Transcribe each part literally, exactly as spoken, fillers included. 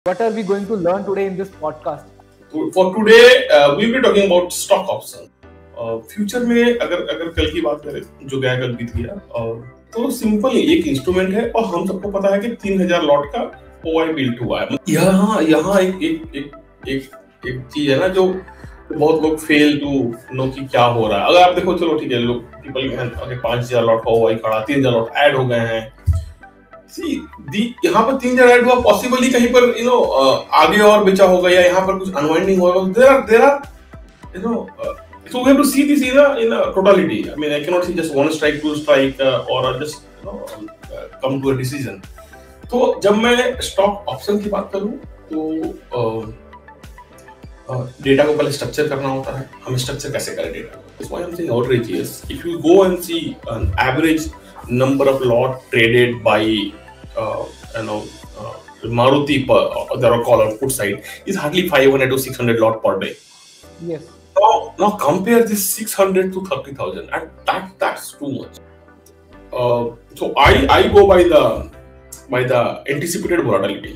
What are we going to learn today in this podcast? For today, uh, we'll be talking about stock option. Future uh, में अगर अगर कल की बात करें जो गया कल बीत गया uh, तो सिंपल एक इंस्ट्रूमेंट है और हम सबको पता है कि तीन हजार लॉट का ओआई बिल्ट हुआ है। यहाँ यहाँ एक एक एक एक एक चीज है ना जो बहुत लोग फेल टू नो कि क्या हो रहा है। अगर आप देखो चलो ठीक है लोग पीपल पांच हजार लॉट का ओआई खड़ा तीन हजार लॉट ऐड हो गए हैं। सी दी यहाँ पर तीन हजार ऐड हुआ पॉसिबली कहीं पर यू नो आगे और बेचा होगा या यहाँ पर कुछ अनवाइंडिंग होगा। There are there are you know so we have to see this in a in a totality. I mean, I cannot see just one strike, two strike, uh, or just you know uh, come to a decision. तो जब मैं stock option की बात करूं तो data को पहले structure करना होता है। हम स्ट्रक्चर कैसे करें डेटा को? That's why I'm saying outrageous. If you go and see an average number of lot traded by uh, you know uh, Maruti per uh, there are call on put side is hardly five hundred to six hundred lot per day. Yes. Now, now compare this six hundred to thirty thousand, and that that's too much. Uh, so I I go by the by the anticipated volatility.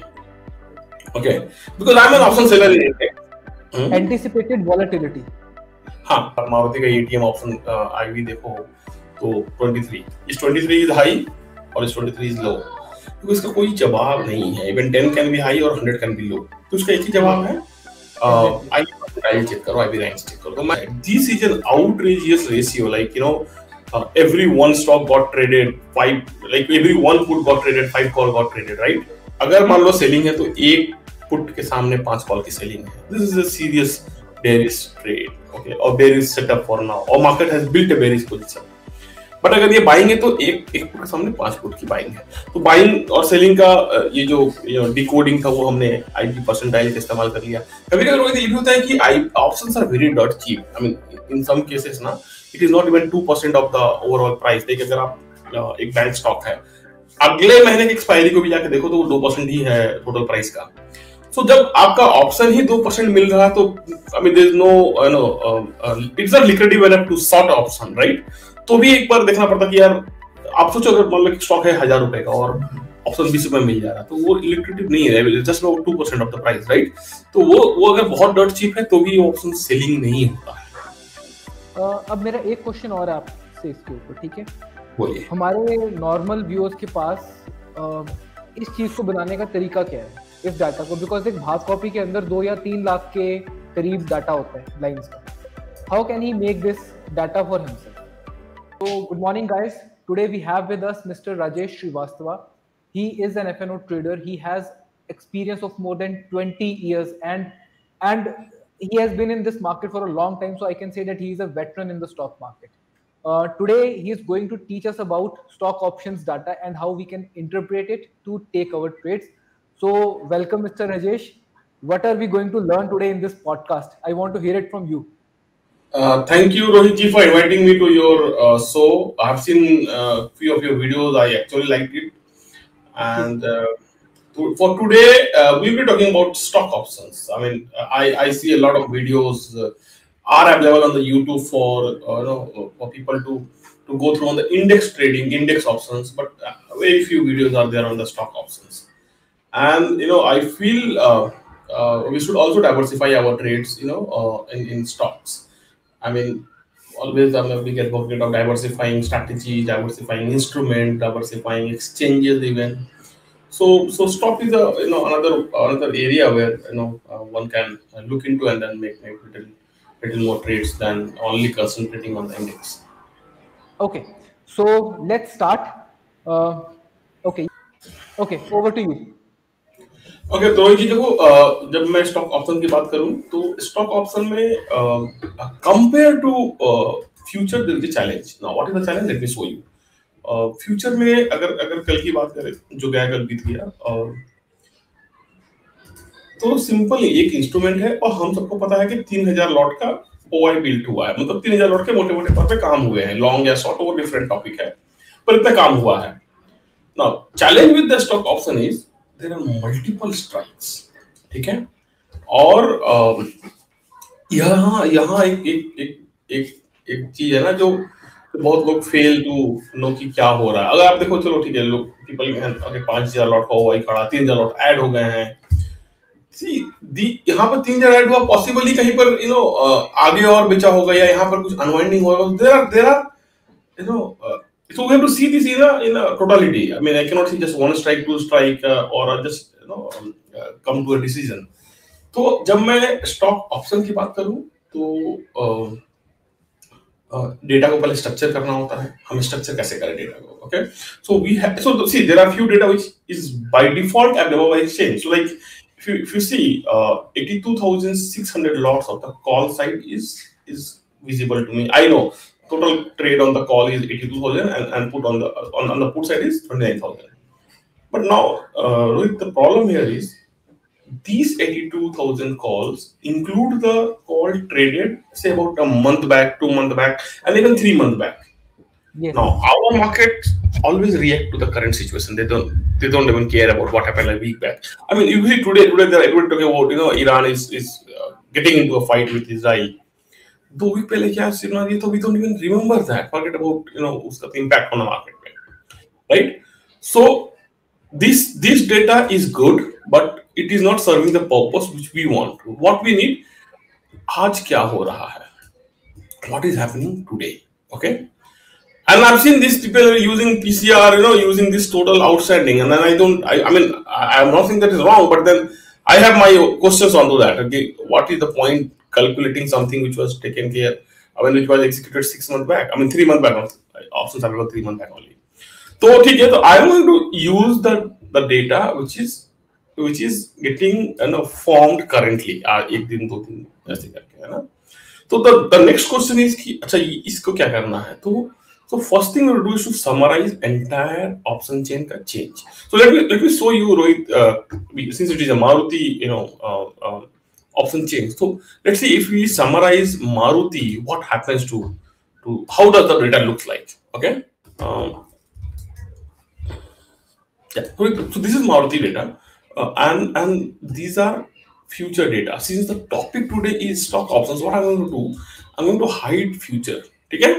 Okay, because I'm an option seller in India. Hmm? Anticipated volatility. हाँ, मारुति का ATM option I we देखो तो twenty-three. इस twenty-three is high और इस twenty-three is low. तो इसका कोई जवाब नहीं है. Even ten can be high और one hundred can be low. तो इसका एक ही जवाब है. आई I'll check karo, I B ranks check karo. So this is an outrageous ratio. Like you know, uh, every one stock got traded, five like every one put got traded, five call got traded, right? अगर मान लो selling है तो एक put के सामने पांच call की selling है. This is a serious bearish trade, okay? Or bearish setup for now. Or market has built a bearish position. But अगर ये बाइंग है तो एक एक पुट के सामने पांच पुट की बाइंग है. तो बाइंग और सेलिंग का ये जो डिकोडिंग था वो हमने आईपी परसेंटाइल का इस्तेमाल कर लिया. कभी कभी ये भी होता है कि I options are very dot cheap. I mean in some cases ना it is not even two percent of the overall price. देखिए अगर आप एक बैंक स्टॉक है अगले महीने की एक्सपायरी को भी जाके देखो तो वो दो परसेंट ही है टोटल प्राइस का. सो so, जब आपका ऑप्शन ही दो परसेंट मिल रहा है तो I mean there is no no it's not liquidity enough to short option, right? तो भी एक बार देखना पड़ता कि यार आप सोचो अगर मान लो स्टॉक है हजार रुपए का और ऑप्शन बीस रुपए मिल जा रहा है तो वो इलिक्विडिटी नहीं है, just about two percent of the price, right? तो वो वो अगर बहुत डॉट चीप है तो भी ऑप्शन सेलिंग नहीं होता है. uh, अब मेरा एक क्वेश्चन और है आपसे इसके ऊपर, ठीक है? बोलिए. हमारे नॉर्मल व्यूअर्स के पास uh, इस चीज को बनाने का तरीका क्या है इस डाटा को? बिकॉज एक भाग कॉपी के अंदर दो या तीन लाख के करीब डाटा होता है लाइंस का. How can he make this data for himself? So, good morning, guys. Today we have with us Mister Rajesh Srivastava. He is an F and O trader. He has experience of more than twenty years, and and he has been in this market for a long time. So I can say that he is a veteran in the stock market. Uh, today he is going to teach us about stock options data and how we can interpret it to take our trades. So welcome, Mister Rajesh. What are we going to learn today in this podcast? I want to hear it from you. Uh, thank you, Rohit ji, for inviting me to your uh, show. I have seen a uh, few of your videos. I actually liked it. And uh, to, for today, uh, we'll be talking about stock options. I mean, I, I see a lot of videos uh, are available on the YouTube for uh, you know for people to to go through on the index trading, index options. But uh, very few videos are there on the stock options. And you know, I feel uh, uh, we should also diversify our trades. You know, uh, in in stocks. I mean, always I'm a big advocate of diversifying strategy, diversifying instrument, diversifying exchanges even. So, so stock is a you know another another area where you know uh, one can look into and then make make little little more trades than only concentrating on the index. Okay, so let's start. Uh, okay, okay, over to you. Okay okay, तो रोहित जी देखो जब मैं stock option की बात करूं तो stock option में compare to future there is a challenge. Now what is the challenge? Let me show you. Future में अगर अगर कल की बात करें जो गया कल बीत गया uh, तो सिंपल एक इंस्ट्रूमेंट है और हम सबको पता है कि तीन हजार लॉट का ओआई बिल्ट हुआ है. मतलब तीन हजार लॉट के मोटे मोटे तौर पे काम हुए हैं. लॉन्ग या शॉर्ट वो डिफरेंट टॉपिक है पर इतना काम हुआ है. Now challenge with the stock option is there are multiple strikes, ठीक है? और यहाँ यहाँ एक एक एक एक एक चीज है ना जो बहुत लोग फेल टू नो कि क्या हो रहा है. अगर आप देखो चलो ठीक है लोग पीपल पांच हजार लॉट का ओआई खड़ा तीन हजार लॉट ऐड हो गए हैं. सी दी यहाँ पर तीन जगह हुआ, पॉसिबली कहीं पर यू नो आगे और बेचा होगा या यहाँ पर कुछ अनवाइंडिंग होगा. There are there are you know so we have to see this in a in a totality. I mean, I cannot see just one strike, two strike, uh, or just you know um, uh, come to a decision. तो जब मैं stock option की बात करूं तो data को पहले structure करना होता है. हम स्ट्रक्चर कैसे करें डेटा को? Okay, so we have so see there are few data which is by default available by exchange. So like if you if you see uh, eighty-two thousand six hundred lots of the call side is is visible to me. I know total trade on the call is eighty-two thousand and, and put on the on, on the put side is twenty-nine thousand. But now uh, Rohit, the problem here is these eighty-two thousand calls include the call traded say about a month back, two month back, and even three month back. Yes. Now our market always react to the current situation. They don't they don't even care about what happened a week back. I mean, usually today today they're everyone talking about you know Iran is is uh, getting into a fight with Israel. दो week पहले क्या signal दिया तो we don't even remember that. Forget about you know उसका impact on the market, right? So this this data is good, but it is not serving the purpose which we want. What we need, आज क्या हो रहा है? What is happening today? Okay. And I've seen these people using P C R, you know, using this total outstanding, and then I don't. I, I mean, I, I'm not saying that is wrong, but then I have my questions onto that. Okay, what is the point calculating something which was taken care? I mean, which was executed six months back. I mean, three months back. Options available three months back only. So, okay, so I'm going to use the the data which is which is getting you know formed currently. Ah, एक दिन दो दिन ऐसे करके है ना. So the the next question is कि अच्छा इसको क्या करना है? तो So first thing we will do is to summarize entire option chain का change. So let me let me show you Rohit, uh, since it is a Maruti you know uh, uh, option chain. So let's see if we summarize Maruti, what happens to to how does the data looks like? Okay. Um, yeah. So, so this is Maruti data, uh, and and these are future data. Since the topic today is stock options, what I'm going to do, I'm going to hide future. Okay.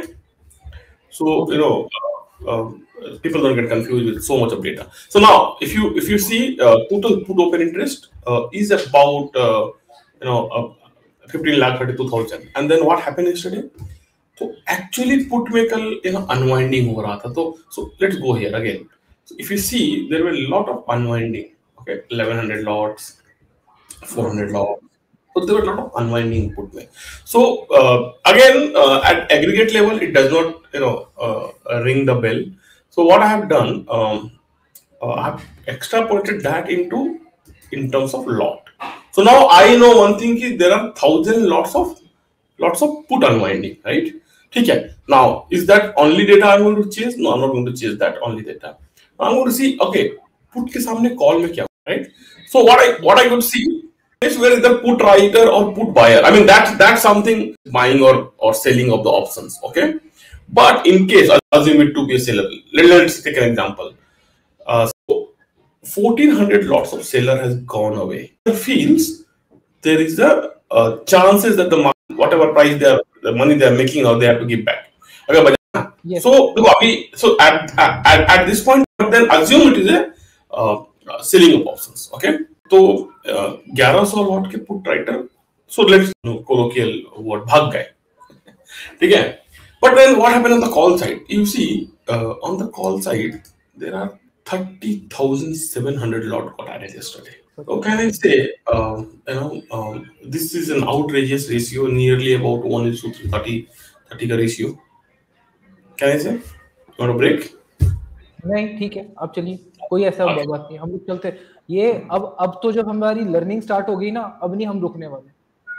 So you know, uh, uh, people don't get confused with so much of data. So now, if you if you see uh, total put open interest uh, is about uh, you know uh, fifteen lakh thirty-two thousand, and then what happened yesterday? So actually, put में कल you know unwinding हो रहा था. तो so let's go here again. So if you see, there were a lot of unwinding. Okay, eleven hundred lots, four hundred lots. So there were a lot of unwinding put में. So uh, again, uh, at aggregate level, it does not you know uh, ring the bell. So what I have done, um, uh, I have extrapolated that into in terms of lot. So now I know one thing is there are thousand lots of lots of put unwinding, right? Okay. Now is that only data I'm going to chase? No, I'm not going to chase that only data. I'm going to see okay, put के सामने call में क्या, right? So what I what I could see is where is the put writer or put buyer. I mean that's that's something buying or or selling of the options. Okay, but in case I assume it to be a seller. Let, let's take an example. Uh, so fourteen hundred lots of seller has gone away. It feels there is a uh, chances that the market, whatever price they are the money they are making or they have to give back. Okay, but yes. So so at, at at this point, then assume it is a uh, selling of options. Okay. तो ग्यारह सौ lot के put writer so let's colloquial word भाग गए, ठीक है. But then what happened on the call side? You see on the call side there are thirty thousand seven hundred lot got added yesterday. So can I say uh, you know um, this is an outrageous ratio, nearly about one is to thirty thirty का ratio. Can I say? You want to break? नहीं ठीक है, अब चलिए, कोई ऐसा बात नहीं, हम लोग चलते. ये अब अब तो जब हमारी लर्निंग स्टार्ट हो गई ना, अब नहीं हम रुकने वाले.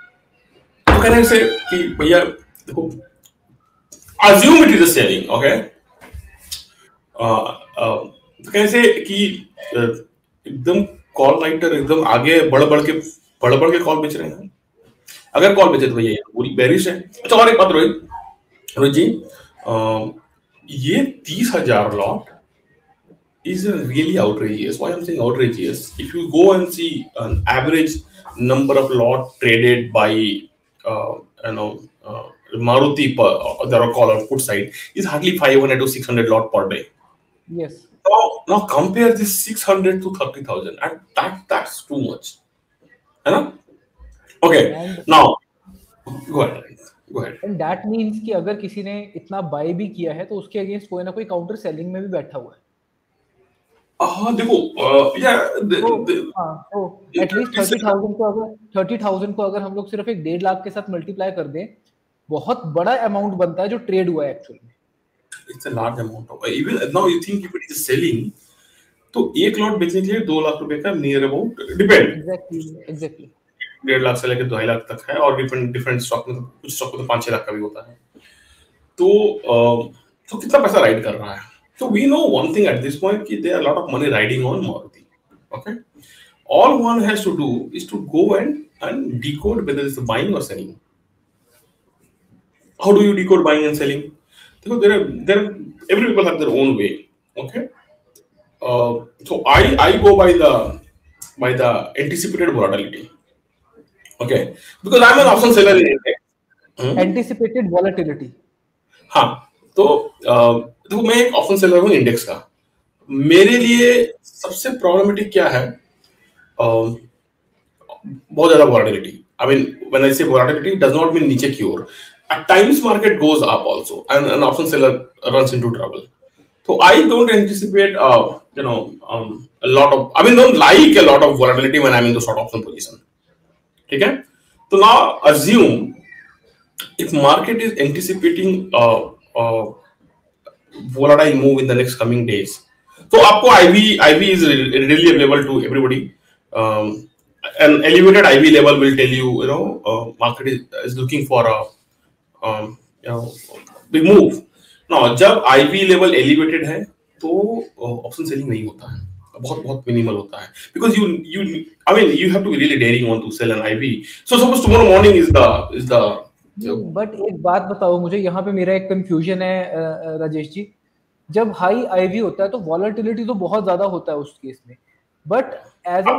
तो कहने से कि भैया देखो, assume it is a selling, okay? तो कहने से कि एकदम कॉल राइटर एकदम आगे बढ़ बढ़ के बढ़ बढ़ के कॉल बेच रहे हैं. अगर कॉल बेचे तो भैया ये पूरी बेरिश है. अच्छा और एक बात रोहित रोहित जी, ये तीस हजार lot is really outrageous. Why I'm saying outrageous? If you go and see an average number of lot traded by uh, you know uh, Maruti per uh, the call or put side is hardly five hundred to six hundred lot per day. Yes. Now now compare this six hundred to thirty thousand, and that that's too much. है ना? Okay, now go ahead, go ahead. And that means कि अगर किसी ने इतना bye भी किया है तो उसके अगेंस्ट कोई ना कोई काउंटर सेलिंग में भी बैठा हुआ है। हाँ देखो, या हाँ, तो एटलीस्ट थर्टी थाउजेंड को अगर थर्टी थाउजेंड को अगर हम लोग सिर्फ एक डेढ़ लाख के साथ मल्टीप्लाई कर दें, बहुत बड़ा अमाउंट बनता है जो ट्रेड हुआ है एक्चुअली में। It's a large amount of, even now you think if it is selling, तो एक लॉट बेचने के लिए दो लाख रुपए का near about depend, exactly exactly डेढ़ लाख से लेकर ढाई लाख तक है, और डिफरेंट डिफरेंट स्टॉक में कुछ स्टॉक में तो पाँच छह लाख का भी होता है। तो तो कितना पैसा राइड कर रहा है? So we know one thing at this point कि there are a lot of money riding on Maruti. Okay, all one has to do is to go and and decode whether it's buying or selling. How do you decode buying and selling? Because there are there are, every people have their own way. Okay, uh, so I I go by the by the anticipated volatility. Okay, because I'm an option seller in India. Hmm? Anticipated volatility. हाँ, तो देखो मैं एक option seller हूँ index का। मेरे लिए सबसे प्रॉब्लमेटिक क्या है? uh, बहुत ज्यादा volatility. I mean when I say volatility does not mean नीचे की ओर। At times market goes up also and an option seller runs into trouble. So I don't anticipate uh, you know um, a lot of, I mean don't like a lot of volatility when I'm in the short option position. ठीक है? तो now assume if market is anticipating uh, uh, volatile move in the next coming days, so आपको I V I V is readily available to everybody. Um, an elevated I V level will tell you, you know, uh, market is, is looking for a um, you know big move. Now जब I V level elevated है तो option uh, selling नहीं होता है, बहुत बहुत minimal होता है, because you you I mean you have to be really daring on to sell an I V. So suppose tomorrow morning is the is the but एक बात बताओ मुझे, यहाँ पे मेरा एक कंफ्यूजन है राजेश जी। जब हाई आईवी होता है तो वॉलेटिलिटी तो बहुत ज्यादा होता है उस केस में, but as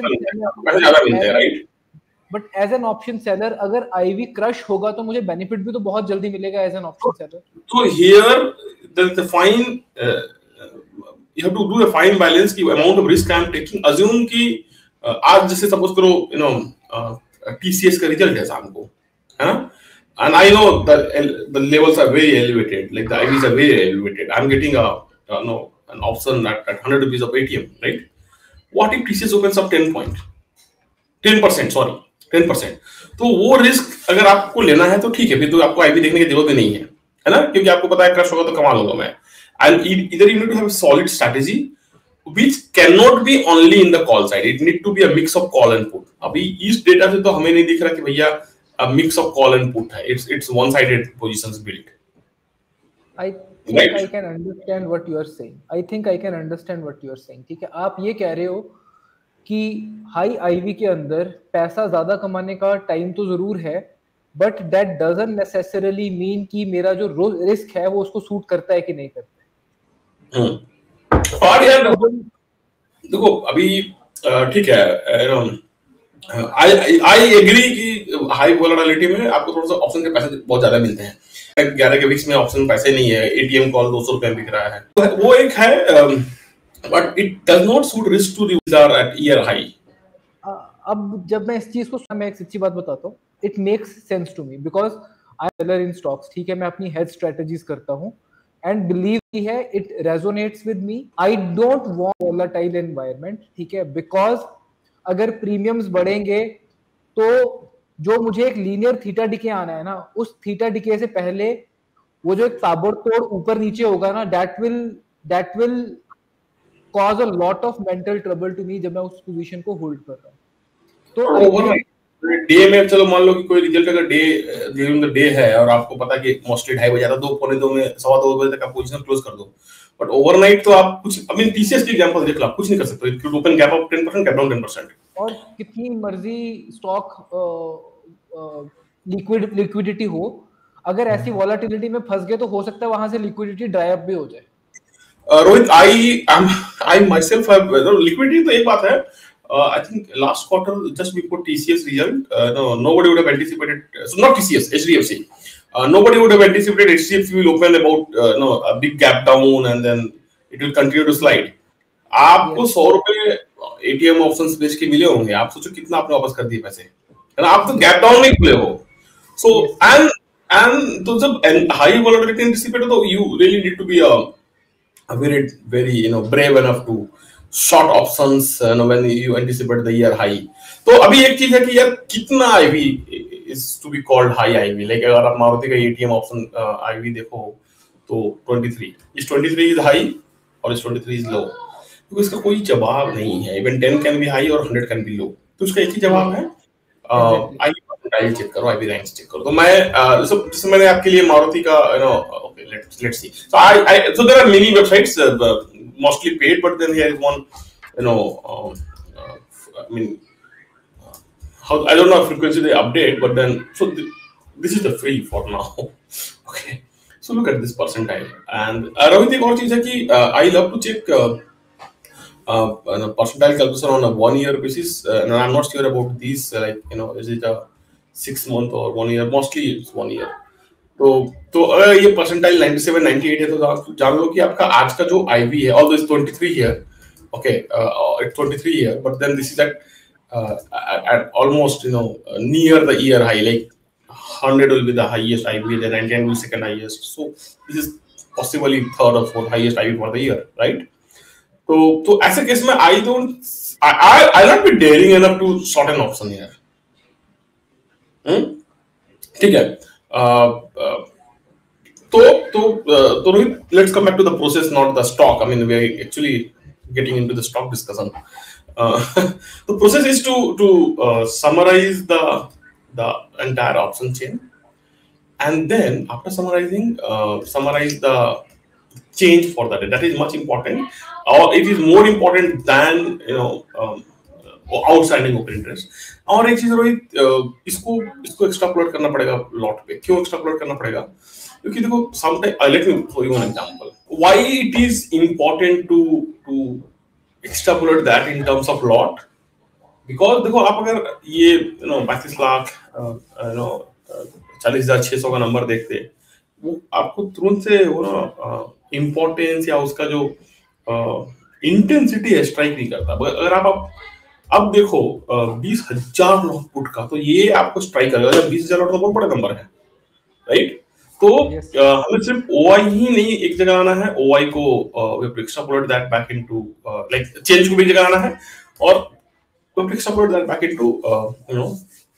an but as an option seller अगर आईवी क्रश होगा तो मुझे बेनिफिट भी तो बहुत जल्दी मिलेगा एज एन ऑप्शन सेलर। तो here there is a fine, you have to do a fine balance की amount of risk I am taking. Assume कि uh, आज जैसे सपोज करो यू नो टीसीएस का रिजल्ट है शाम को, है ना, and I know that the levels are very elevated, like the I Vs are very elevated. I'm getting a uh, no an option at, at one hundred rupees of A T M, right? What if T C S opens up ten point ten percent, sorry ten percent? तो वो risk अगर आपको लेना है तो ठीक है, फिर तो आपको I V देखने की जरूरत नहीं है, है ना, क्योंकि आपको पता है क्रश होगा तो कमा लूंगा मैं। And either you need to have a solid strategy which cannot be only in the call side. It need to be a mix of call and put. अभी इस डेटा से तो हमें नहीं दिख रहा कि भैया a mix of call and put है, it's it's one sided positions built. I think right. I can understand what you are saying. I think I can understand what you are saying. ठीक है, आप ये कह रहे हो कि high ivy के अंदर पैसा ज्यादा कमाने का टाइम तो जरूर है, but that doesn't necessarily mean कि मेरा जो रिस्क है वो उसको सूट करता है कि नहीं करता है। और यार देखो अभी ठीक है, आई आई एग्री कि हाई वोलेटिलिटी में आपको थोड़ा सा ऑप्शन के पैसे बहुत ज्यादा मिलते हैं। ग्यारह के वीक्स में ऑप्शन पैसे नहीं है, एटीएम कॉल दो सौ रुपए में बिक रहा है, तो वो एक है, but it does not suit risk to reserve at year high. अब जब मैं इस चीज को, मैं एक सच्ची बात बताता हूँ, it makes sense to me because I am seller in stocks. ठीक है, मैं अपनी हेज स्ट्रेटजीज करता हूँ एंड बिलीव है it resonates with me. I don't want volatile environment, ठीक है, बिकॉज अगर प्रीमियम्स बढ़ेंगे तो जो मुझे एक लीनियर थीटा डिके आना है ना, उस थीटा डिके से पहले वो जो एक ताबड़तोड़ ऊपर नीचे होगा ना, that will that will cause a lot of mental trouble to me जब मैं उस पोजीशन को होल्ड कर रहा हूं। तो डे में चलो मान लो कि कोई रिजल्ट अगर डे ड्यूरिंग द डे है और आपको पता है कि मोस्टली ढाई बजे आता है, दो पौने दो में सवा दो बजे तक आप पोजीशन क्लोज कर दो, बट ओवरनाइट तो आप कुछ, आई मीन टीसीएस की एग्जांपल देख लो, आप कुछ नहीं कर सकते, it could open gap up ten percent, gap down ten percent, और कितनी मर्जी स्टॉक लिक्विड लिक्विडिटी हो, अगर ऐसी वोलेटिलिटी में फंस गए तो हो सकता है वहां से लिक्विडिटी ड्राई अप भी हो जाए। Rohit, I I myself have liquidity तो एक बात है, Uh, I think last quarter, just before T C S result, uh, no, nobody would have anticipated. Uh, so not T C S, H D F C. Uh, nobody would have anticipated H D F C will open about uh, no a big gap down and then it will continue to slide. आपको सौ रुपए ATM options बेच के मिले होंगे, आप सोचो कितना आपने वापस कर दिए पैसे, है ना? आप तो गैप डाउन नहीं खुले हो। सो एंड एंड तो जब हाई वोलेटिलिटी एंटिसिपेट हो तो you really need to be a very very you know brave enough to short options when you anticipate the year high. तो अभी एक चीज है कि यार कितना IV is to be called high IV, like अगर आप मारुति का एटीएम ऑप्शन आईवी देखो तो तेईस, इस तेईस इज हाई और इस तेईस इज लो, क्योंकि इसका कोई जवाब नहीं है। Even ten can be high और हंड्रेड कैन बी लो, तो इसका एक ही जवाब है, आईवी परसेंटाइल चेक करो, आईवी रैंक्स चेक करो। तो मैं जैसे मैंने आपके लिए मारुति का you know okay let's let's see, so I I saw there are many websites mostly paid, but then here is one you know I mean how I don't know if frequency they update, but then so th this is the free for now. Okay, so look at this percentile, and uh, Rohit, एक और चीज है कि uh, I love to check uh, uh, percentile calculation on a one year basis, uh, and I'm not sure about these, uh, like you know is it a six month or one year, mostly it's one year. तो तो अगर ये percentile ninety-seven ninety-eight है तो जान लो कि आपका आज का जो I V है, although it's twenty-three here, okay, uh, it's twenty-three here, but then this is at Uh, at, at almost you know uh, near the year high, like one hundred will be the highest I V, then ninety-nine will be second highest, so this is possibly third or fourth highest I V for the year, right? So so ऐसे case में I don't I I I'll not be daring enough to short an option here. hmm? ठीक है, uh, uh, तो तो uh, तो Rohit, let's come back to the process, not the stock. I mean we are actually getting into the stock discussion. Uh, the process is to to uh, summarize the the entire option chain, and then after summarizing, uh, summarize the change for the day. That is much important, or it is more important than you know um, outstanding open interest. और एक चीज रोहित, इसको इसको extrapolate करना पड़ेगा lot पे। क्यों extrapolate करना पड़ेगा? क्योंकि देखो sometime let me show you an example why it is important to to extrapolate that in terms of lot, because देखो आप अगर ये you know पैंतीस लाख you know चालीस हजार छह सौ का नंबर देखते, वो आपको तुरंत से वो ना इम्पोर्टेंस या उसका जो इंटेंसिटी है स्ट्राइक नहीं करता। अगर आप अब अब देखो बीस हजार लॉट पुट का, तो ये आपको स्ट्राइक करेगा। बीस हजार लॉट तो बहुत बड़ा नंबर है, राइट? तो yes. uh, हमें सिर्फ O I ही नहीं एक जगह आना है, O I को we have to extrapolate that back into uh, like change को भी जगह आना है, और we have to extrapolate that back into uh, you know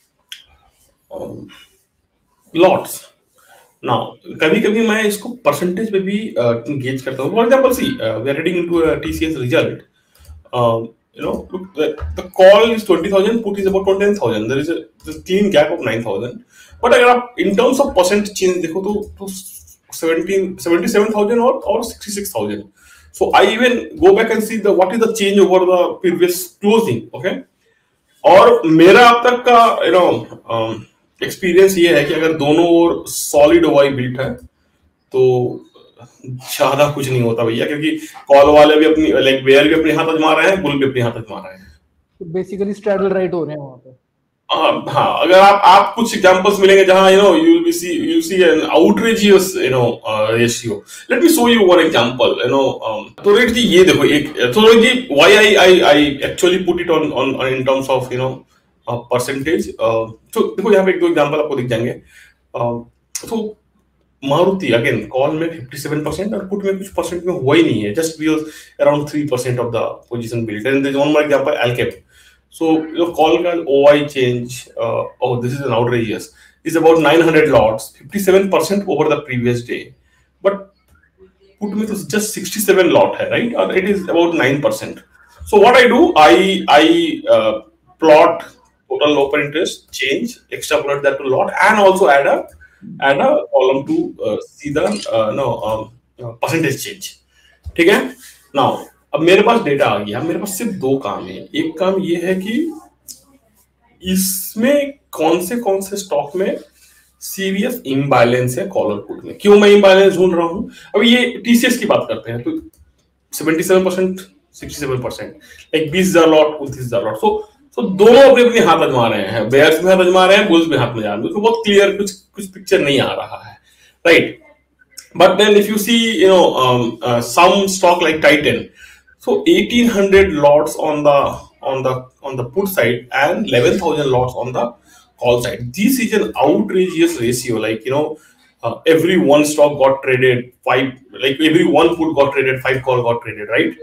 um, lots. Now कभी-कभी मैं इसको परसेंटेज पे भी गेज uh, करता हूँ। For example, see uh, we are heading into a T C S result. Um, you know, look, the, the call is twenty thousand, put is about twenty-nine thousand. There is a, a clean gap of nine thousand. But अगर आप in terms of percent change देखो तो तो seventeen seventy-seven thousand और और sixty-six thousand. So I even go back and see the what is the change over the previous closing, okay? और मेरा अब तक का यू नो एक्सपीरियंस ये है कि अगर दोनों ओर सॉलिड O I बिल्ट है तो ज्यादा कुछ नहीं होता भैया, क्योंकि कॉल वाले भी अपनी लाइक बेयर भी अपने हाथ आजमा रहे हैं, बुल भी अपने हाथ आजमा रहे हैं, तो बेसिकली स्ट्रैडल राइट हो रहे हैं वहां पे। हाँ, अगर आप आप कुछ एग्जांपल्स मिलेंगे जहां you know you will see you see an outrageous you know ratio. Let me show you one example, you know तो रेट जी ये देखो एक, तो रेट जी why I I I actually put it on on in terms of you know percentage. तो देखो यहाँ पे एक दो एग्जांपल आपको दिख जाएंगे। तो मारुति अगेन कॉल में fifty-seven percent और पुट में कुछ परसेंट में हुआ ही नहीं है, just because around three percent of the position build. And there is one more example Alkem. So your call can O I change. Uh, oh, this is an outrageous. Is about nine hundred lots, fifty-seven percent over the previous day. But put me to just sixty-seven lot hai, right? Or it is about nine percent. So what I do, I I uh, plot total open interest change, extrapolate that to lot, and also add a add a column to uh, see the uh, no um, uh, percentage change. ठीक है? Now. अब मेरे पास data आ गया, मेरे पास सिर्फ दो काम है। एक काम ये है कि इसमें कौन से कौन से स्टॉक में सीरियस इम्बैलेंस है कॉल और पुट में। क्यों मैं इम्बैलेंस ढूंढ रहा हूं? अब ये टीसीएस की बात करते हैं तो seventy-seven percent sixty-seven percent like बीस हजार लॉट उनतीस हजार लॉट। सो सो दोनों अपने अपने हाथ आजमा रहे हैं, बेयर्स में हाथ आजमा रहे हैं, बुल्स में हाथ में जा रहे हैं। बहुत क्लियर कुछ कुछ पिक्चर नहीं आ रहा है, right? But then if you see you know some stock like Titan, so eighteen hundred lots on the on the on the put side and eleven thousand lots on the call side. This is an outrageous ratio. Like, you know, uh, every one stock got traded, five, like every one put got traded, five call got traded, right?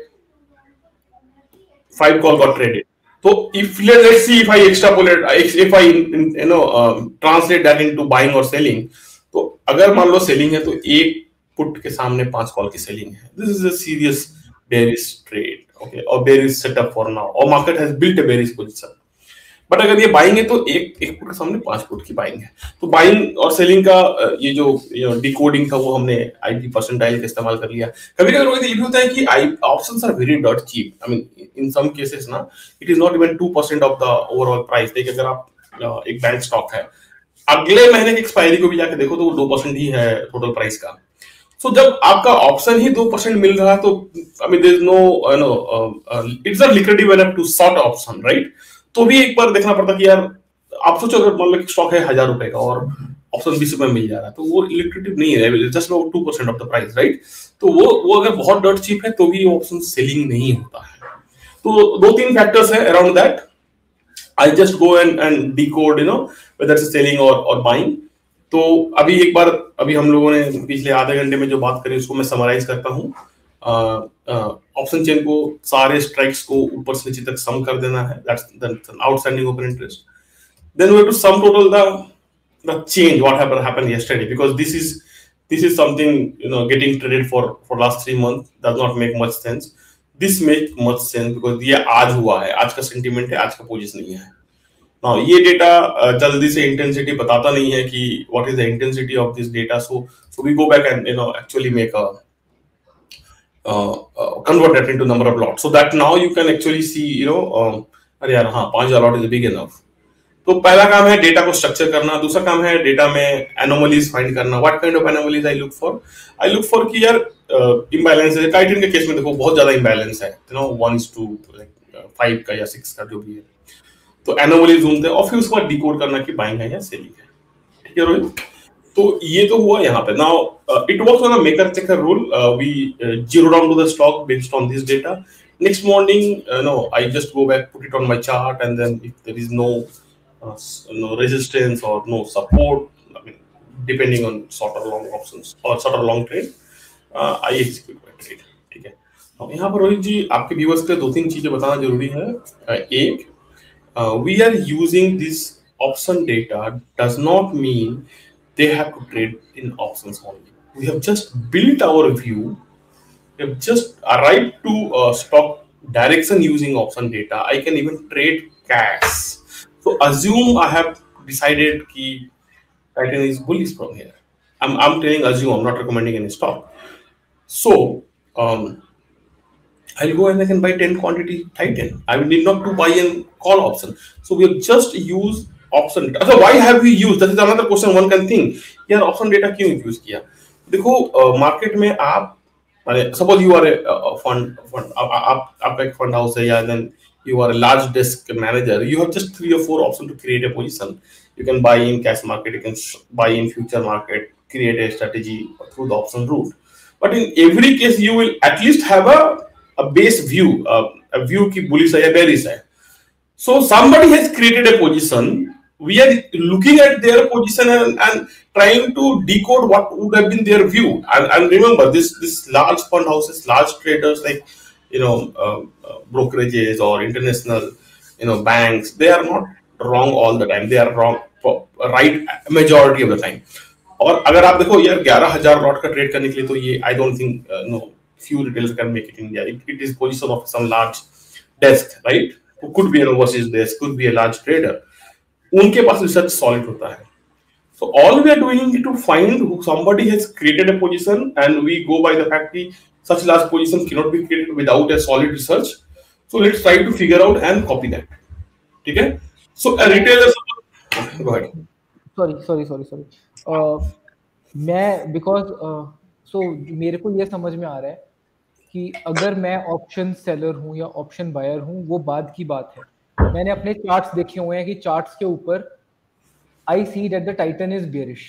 Five call got traded. So if let, let's see if I extrapolate, if I you know um, translate that into buying or selling, तो अगर मान लो selling है तो एक put के सामने पांच call की सेलिंग है. This is a serious bearish trade, okay, और बेरिश सेटअप फॉर नाउ, और market has built a bearish position. But अगर ये बाइंग है तो एक एक पुट के सामने पांच पुट की बाइंग है. तो बाइंग और सेलिंग का ये जो डिकोडिंग था वो हमने आईपी परसेंटाइल का इस्तेमाल कर लिया. कभी कभी ये भी होता है कि options are very dot cheap. I mean in some cases ना it is not even two percent of the overall price. देखिए अगर आप एक बैंक स्टॉक है, अगले महीने की एक्सपायरी को भी जाके देखो तो वो दो परसेंट ही है टोटल प्राइस का. सो so, जब आपका ऑप्शन ही दो परसेंट मिल रहा है तो I mean there is no no it's not liquidity enough to short option, right? तो भी एक बार देखना पड़ता कि यार आप सोचो अगर मान लो स्टॉक है हजार रुपए का और ऑप्शन बीस रुपए में मिल जा रहा है तो वो लिक्विडिटी नहीं है, just about two percent of the price, right? तो वो वो अगर बहुत डॉट चीप है तो भी ऑप्शन सेलिंग नहीं होता है. तो दो तीन फैक्टर्स है around that. I just go and and decode, you know, whether it's selling और और बाइंग. तो अभी एक बार अभी हम लोगों ने पिछले आधे घंटे में जो बात करी उसको मैं समराइज करता हूँ. ऑप्शन चेन को सारे स्ट्राइक्स को ऊपर से नीचे तक सम कर देना है. That's that's an outstanding open interest. Then we have to sum total the the change what happened happened yesterday, because this is this is something, you know, getting traded for for last three month does not make much sense. This make much sense because ये आज हुआ है, आज का sentiment है, आज का position नहीं है. Now, ये डेटा जल्दी से इंटेंसिटी बताता नहीं है कि what is the intensity of this data. So, so we go back and, you know, actually make a uh, uh, convert that into number of lots. So that now you can actually see, you know, um, अरे यार हाँ पांच हजार lot is big enough. तो पहला काम है data को स्ट्रक्चर करना. दूसरा काम है डेटा में एनोमलीज फाइंड करना. What kind of anomalies I look for? I look for कि यार इम्बैलेंस है. काइटिन के केस में देखो बहुत ज्यादा इम्बैलेंस है, you know, one is to like five का या six का जो भी है. तो एनोमली ढूंढते हैं और फिर उसके बाद डिकोड करना कि बाइंग है या सेलिंग है. ठीक है रोहित? तो ये तो हुआ यहाँ पे. Now it works on a maker checker rule. We zero down to the stock based on this data. Next morning no I just go back, put it on my chart, and then if there is no no resistance और no support, I mean depending on short और long options और short और long trade, I execute my trade. ठीक है. अब यहाँ पर रोहित जी आपके व्यूअर्स के दो तीन चीजें बताना जरूरी है. uh, एक, Uh, we are using this option data does not mean they have to trade in options only. We have just built our view. We have just arrived to uh, stock direction using option data. I can even trade cash. So assume I have decided कि Titan is bullish from here. I'm I'm telling assume. I'm not recommending any stock. So um. I'll go and I can buy ten quantity Titan. I need not to buy a call option. So we have just used option data. So why have we used? That is another question one can think. यार option data क्यों use किया? देखो market uh, में आप suppose you are a, a fund fund आप आपका एक fund house है या then you are a large desk manager. You have just three or four options to create a position. You can buy in cash market. You can buy in future market. Create a strategy through the option route. But in every case, you will at least have a a base view, uh, a view ki bullish hai ya bearish hai. So somebody has created a position. We are looking at their position and, and trying to decode what would have been their view. And, and remember, this this large fund houses, large traders like, you know, uh, uh, brokerages or international, you know, banks, they are not wrong all the time. They are wrong right majority of the time. और अगर आप देखो यार ग्यारह हजार lot का trade करने के लिए तो ये I don't think uh, no few retailers can make it in India. It, it is position of some large desk, right? Who could be an overseas desk, could be a large trader. उनके पास research solid होता है. So all we are doing is to find who somebody has created a position, and we go by the fact that such large position cannot be created without a solid research. So let's try to figure out and copy that. ठीक है? So a retailer. Go ahead. Sorry, sorry, sorry, sorry. Uh, मैं because uh, so मेरे को ये समझ में आ रहा है कि अगर मैं ऑप्शन सेलर हूं या ऑप्शन बायर हूं वो बाद की बात है. मैंने अपने चार्ट्स देखे हुए हैं कि चार्ट्स के ऊपर I see that the Titan is bearish.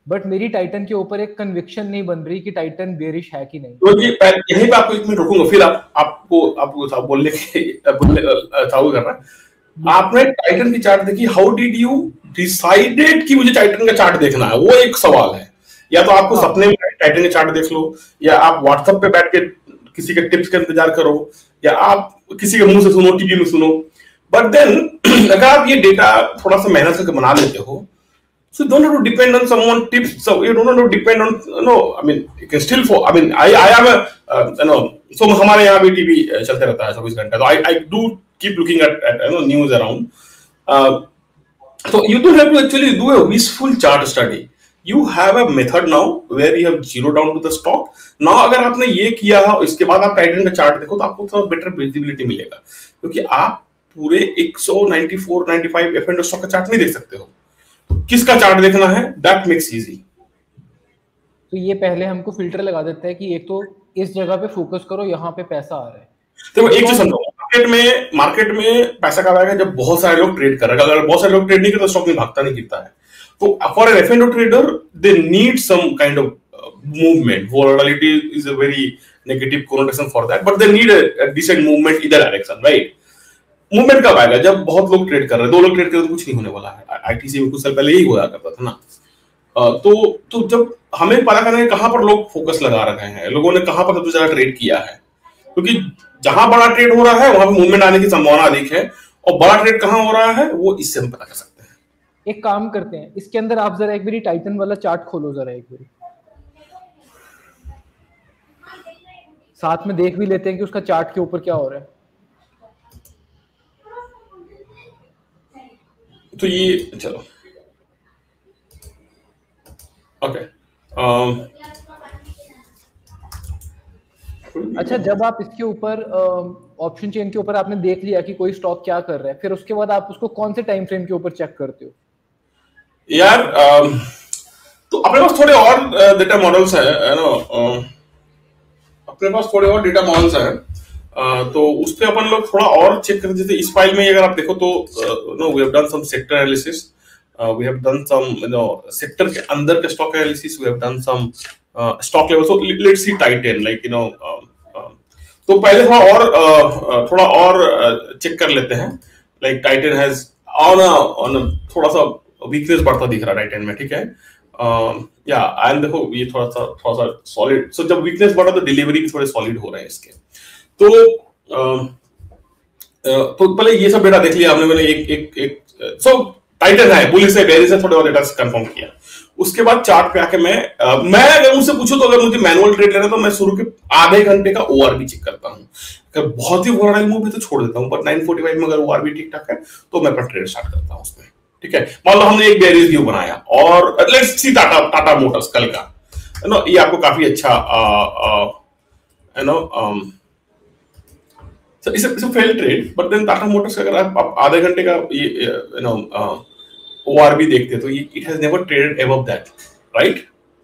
But मेरी टाइटन के ऊपर एक कन्विक्शन नहीं बन रही कि टाइटन बेरिश है कि नहीं। तो ये यहीं पे आपको एक मिनट रुकूंगा, फिर आप आपको आपको बोलने के बोलने चालू करना है। आपने टाइटन की चार्ट देखी, हाउ डिड यू डिसाइडेड कि मुझे टाइटन का चार्ट देखना है, वो एक सवाल है। या तो आपको हाँ। सपने में टाइटन का चार्ट देख लो, या आप व्हाट्सएप पे बैठ के किसी के टिप्स का इंतजार करो, या आप किसी के मुंह से सुनो, टीवी में सुनो। बट देन अगर आप ये डेटा थोड़ा सा मेहनत से बना लेते हो, so you don't have to depend on someone tips, so you don't have to depend on, no, I mean you can still for, I mean I I am a uh, you know, so हमारे यहाँ भी TV चलते रहता है चौबीस घंटे, तो I I do keep looking at, at you know news around, uh, so you don't have to actually do a wishful chart study. You have a method now where you have zero down to the stock. Now अगर आपने ये किया है, इसके बाद आप Titan का chart देखो तो आपको थोड़ा बेटर विजिबिलिटी मिलेगा, क्योंकि आप पूरे एक सौ चौरानवे, पचानवे एफ एंड स्टॉक का चार्ट नहीं देख सकते हो। किसका चार्ट देखना है, दैट मेक्स इजी। तो ये पहले हमको फिल्टर लगा देता है कि एक तो इस जगह पे फोकस करो, यहाँ पे पैसा आ रहा है। तो एक चीज समझो, मार्केट में मार्केट में पैसा कब आएगा, जब बहुत सारे लोग ट्रेड कर रहे हैं। अगर बहुत सारे लोग ट्रेड नहीं करते तो स्टॉक में भागता नहीं गिरता है। तो for an F and O trader they need some kind of movement. Volatility is a very negative connotation for that, but they need a decent movement in the direction, right. Movement कब आएगा, जब बहुत लोग trade कर रहे हैं। दो लोग ट्रेड कर रहे तो कुछ नहीं होने वाला है। आईटीसी में कुछ साल पहले यही हुआ करता था ना। तो तो जब हमें पता करना है कहां पर लोग फोकस लगा रहे हैं, लोगों ने कहां पर सबसे ज्यादा ट्रेड किया है, क्योंकि जहां बड़ा ट्रेड हो रहा है वहां पे मूवमेंट आने की संभावना अधिक है, और बड़ा ट्रेड कहां हो रहा है वो इससे हम पता कर सकते हैं। एक काम करते हैं, इसके अंदर आप जरा एक बारी टाइटन वाला चार्ट खोलो, जरा एक बारी साथ में देख भी लेते हैं कि उसका चार्ट के ऊपर क्या हो रहा है। तो ये चलो ओके um, अच्छा, जब आप इसके ऊपर ऑप्शन चेन के ऊपर आपने देख लिया कि कोई स्टॉक क्या कर रहा है, फिर उसके बाद आप उसको कौन से टाइम फ्रेम के ऊपर चेक करते हो? यार um, तो अपने पास थोड़े और डेटा मॉडल्स है नो, अपने पास थोड़े और डेटा मॉडल्स हैं, Uh, तो उस पे अपन लोग थोड़ा और चेक करते। जैसे इस फाइल में अगर आप देखो तो no we have done some sector analysis, we have done some you know sector के अंदर के stock analysis, we have done some stock level. So let's see Titan like you know, तो पहले थोड़ा और uh, थोड़ा और चेक uh, कर लेते हैं। Like Titan has on on थोड़ा सा वीकनेस बढ़ता दिख रहा है टाइटन में, ठीक है। या एंड देखो ये थोड़ा सा थोड़ा सा सॉलिड, सो जब वीकनेस बढ़ा तो डिलीवरी भी थोड़े सॉलिड हो रहे हैं इसके। तो आ, तो पहले ये सब डेटा देख लिया आपने, मैंने एक एक एक सो टाइटन है, बुलिश है, बेरिश है, थोड़े और डेटा कंफर्म किया। उसके बाद चार्ट पे आके मैं आ, मैं अगर मुझसे पूछो तो अगर मुझे मैनुअल ट्रेड लेना तो मैं शुरू के आधे घंटे का ओआरबी चेक करता हूँ। अगर बहुत ही वोलेटाइल मूव है तो छोड़ देता हूँ, बट नाइन फोर्टी फाइव में अगर ओआरबी ठीक ठाक है तो मैं अपना ट्रेड स्टार्ट करता हूँ उसमें, ठीक है। मान लो हमने एक बेरिश व्यू बनाया, और let's see Tata Tata Motors कल का, है ना, ये आपको काफी अच्छा you know it's a fail trade, but then Tata Motors अगर आप आधे घंटे का ये यू नो ओआरबी देखते तो ये it has never traded above that, right,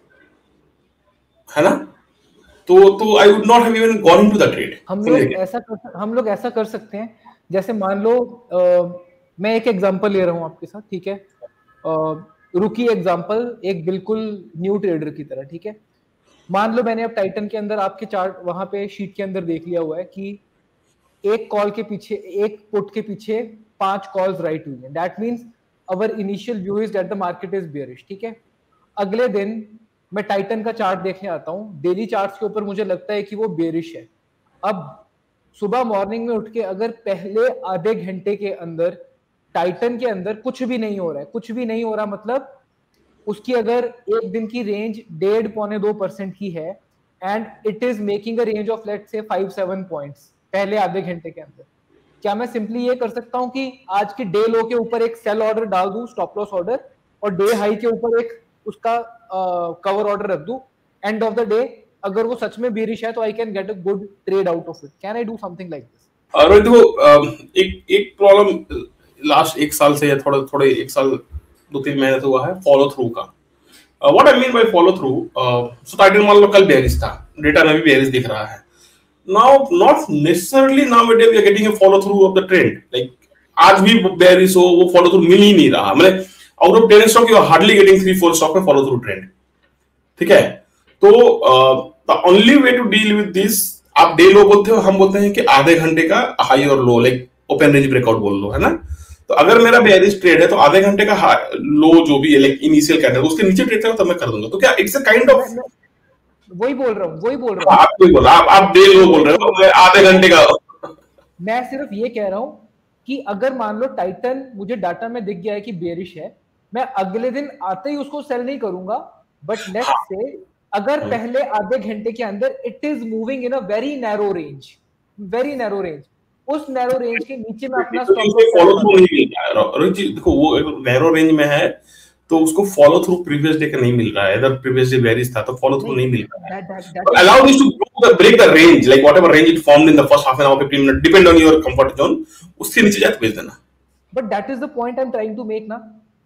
है ना। तो तो I would not have even gone into the trade. हम लोग ऐसा कर हम लोग ऐसा कर सकते हैं, जैसे मान लो आ, मैं एक एग्जांपल ले रहा हूं आपके साथ, ठीक है, रुकी एग्जांपल, एक बिल्कुल न्यू ट्रेडर की तरह, ठीक है। मान लो मैंने अब टाइटन के अंदर आपके चार्ट वहां पे शीट के अंदर देख लिया हुआ है कि एक कॉल के पीछे, एक पुट के पीछे पांच कॉल्स राइट हुई हैं। That means our initial view is that the market is bearish, ठीक है। अगले दिन मैं टाइटन का चार्ट देखने आता हूं, डेली चार्ट्स के ऊपर मुझे लगता है कि वो बेयरिश है। अब सुबह मॉर्निंग में उठ के अगर पहले आधे घंटे के अंदर टाइटन के अंदर कुछ भी नहीं हो रहा है, कुछ भी नहीं हो रहा मतलब उसकी अगर एक दिन की रेंज डेढ़ पौने दो परसेंट की है, and it is making a range of let's say five seven points पहले आधे घंटे के अंदर, क्या मैं सिंपली ये कर सकता हूं कि आज के डे लो के ऊपर एक सेल ऑर्डर डाल दूं, स्टॉप लॉस ऑर्डर, और डे हाई के ऊपर एक उसका कवर ऑर्डर रख दूं? एंड ऑफ द डे अगर वो सच में बेरिश है तो I can get a good trade out of it. Can I do something like this? और देखो एक एक प्रॉब्लम लास्ट एक साल से या थोड़ा थोड़े एक साल दो तीन महीने से हुआ है फॉलो थ्रू का। What I mean by follow through, so Titan मान लो कल बेरिश था, डेटा में भी बेरिश दिख रहा है। Now, not necessarily nowadays we are getting a follow through of the trend. Like आज भी bearish हो, वो follow through मिल ही नहीं रहा। मतलब out of ten stock you are hardly getting three four stock में follow through trend. ठीक है। तो the only way to deal with this, आप डे लो बोलते हो, हम बोलते हैं कि आधे घंटे का हाई और low, like open range breakout बोल लो, है ना। तो अगर मेरा बेयरिश ट्रेड है तो आधे घंटे का लो जो भी है, लाइक इनिशियल कैंडल उसके नीचे ट्रेड करो तब मैं कर दूंगा। तो क्या इट्स अ काइंड ऑफ, वही बोल रहा हूँ वही बोल रहा हूँ आप कोई बोला, आप आप डे लो बोल रहे हो, मैं आधे घंटे का। मैं सिर्फ ये कह रहा हूँ कि अगर मान लो टाइटन मुझे डाटा में दिख गया है कि बेरिश है, मैं अगले दिन आते ही उसको सेल नहीं करूंगा, बट लेट्स से अगर पहले आधे घंटे के अंदर it is moving in a very narrow range, very narrow range, उस नैरो रेंज के नीचे में अपना स्टॉप लॉस फॉलो थ्रू नहीं मिल रहा है रोहित जी, देखो वो नैरो रेंज में है तो उसको फॉलो थ्रू प्रीवियस डे का नहीं मिल रहा है, इधर प्रीवियस डे बेरिश था तो फॉलो थ्रू नहीं मिल रहा है। Allow this to break the range, like whatever range it formed in the first half an hour fifteen minute, depend on your comfort zone, उससे नीचे जाके भेज देना। But that is the point I am trying to make ना।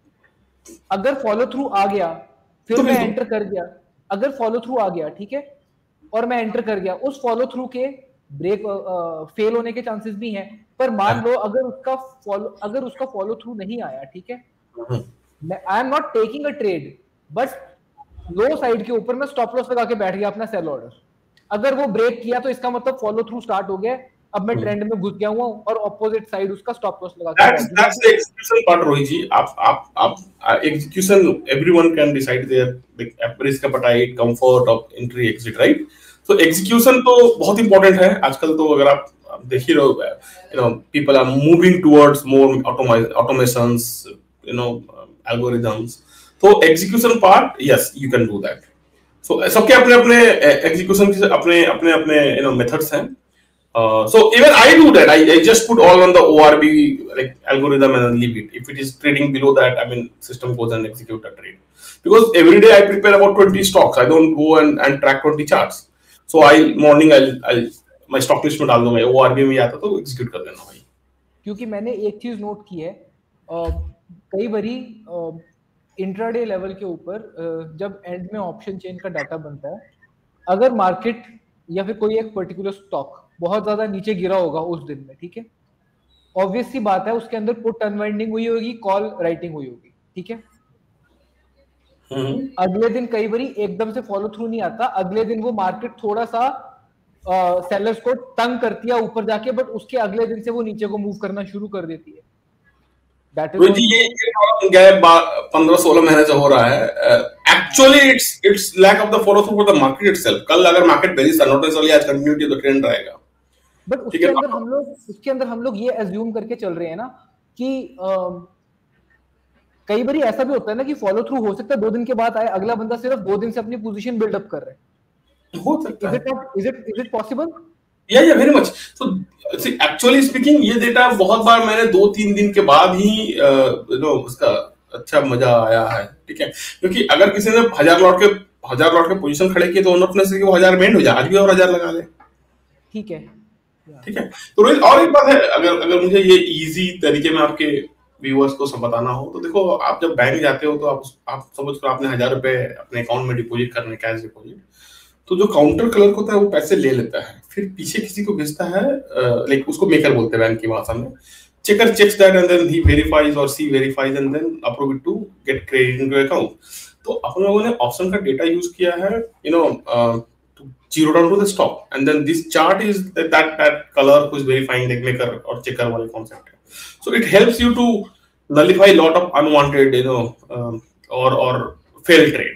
अगर follow through आ गया फिर तो मैं एंटर कर गया, अगर फॉलो थ्रू आ गया ठीक है और मैं एंटर कर गया, उस फॉलो थ्रू के ब्रेक फेल होने के चांसेस भी हैं, पर मान लो अगर उसका फॉलो अगर उसका फॉलो थ्रू नहीं आया, ठीक है, मैं I am not taking a trade, but low side के ऊपर मैं स्टॉप लॉस लगा के बैठ गया अपना सेल ऑर्डर। अगर वो ब्रेक किया तो इसका मतलब फॉलो थ्रू स्टार्ट हो गया, अब मैं ट्रेंड में घुस गया हुआ हूं और ऑपोजिट साइड उसका स्टॉप लॉस लगा के That's that's the execution part, Rohit जी। आप आप आप execution, everyone can decide their risk appetite, comfort of entry exit, right? So execution तो बहुत important है आजकल। तो अगर आप देख ही रहे, you know, people are moving towards more automations, you know, algorithms. तो execution part, yes, you can do that. So सबके अपने अपने execution के अपने अपने अपने you know methods हैं। Uh, so even I do that. I, I just put all on the O R B like algorithm and then leave it. If it is trading below that, I mean, system goes and execute a trade. Because every day I prepare about twenty stocks. I don't go and, and track twenty charts. So I morning I'll I'll my stock list में डाल दूंगा, O R B में आता तो execute कर देना भाई। क्योंकि मैंने एक चीज नोट की है, कई बारी इंट्राडे लेवल के ऊपर जब एंड में ऑप्शन चेन का डाटा बनता है, अगर मार्केट या फिर कोई एक पर्टिकुलर स्टॉक बहुत ज्यादा नीचे गिरा होगा उस दिन में, ठीक है, ऑब्वियस सी बात है उसके अंदर पुट अनवाइंडिंग हुई होगी, कॉल राइटिंग हुई होगी, ठीक है। अगले दिन कई बारी एकदम से फॉलो थ्रू नहीं आता, अगले दिन वो मार्केट थोड़ा सा सेलर्स को तंग करती है ऊपर जाके, बट उसके अगले दिन से वो नीचे को मूव करना शुरू कर देती है। पंद्रह सोलह महीने से हो रहा है। Actually it's it's lack of the follow through for the market itself. कल अगर मार्केट बेरिश था, नॉट नेसेसरली आज कंटिन्यूटी तो ट्रेंड रहेगा। बट उसके अंदर हम लोग उसके अंदर हम लोग ये एज्यूम करके चल रहे हैं ना कि कई बार ऐसा भी होता है ना कि फॉलो थ्रू हो सकता है दो दिन के बाद आए, अगला बंदा सिर्फ दो दिन से अपनी पोजीशन बिल्डअप कर रहा है। हो सकता है। Is it is it possible? या या very much. So actually speaking ये डेटा बहुत बार मैंने दो तीन दिन के बाद ही यू नो उसका अच्छा मजा आया है, ठीक है। क्योंकि अगर किसी ने हजार लॉट के हजार लॉट के पोजीशन खड़े किए तो नॉट नेसेसरी वो हजार मेंट हो जाए, आज भी और हजार लगा ले, ठीक है, ठीक है। तो रोहित और एक बात है, अगर अगर मुझे ये इजी तरीके में आपके व्यूअर्स को सब बताना हो तो देखो, आप जब बैंक जाते हो तो आप आप समझ कर आपने हजार रुपए अपने अकाउंट में डिपॉजिट करने, कैश डिपॉजिट, तो जो काउंटर क्लर्क होता है वो पैसे ले लेता है, फिर पीछे किसी को भेजता है, लाइक uh, उसको मेकर बोलते हैं बैंक की भाषा में। Checker checks that and then he verifies और C verifies and then approve it to get credit into account. तो अपन लोगों ने ऑप्शन का डेटा यूज किया है, you know, to zero down to the stock, and then this chart is that that colour who is verifying the maker और checker वाले concept है। So it helps you to nullify lot of unwanted, you know, um, or or failed trade.